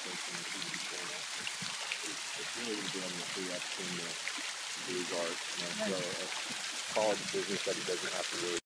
thinking that he's going to, it's really going to be able to free up him to do his art. So call it a business that he doesn't have to really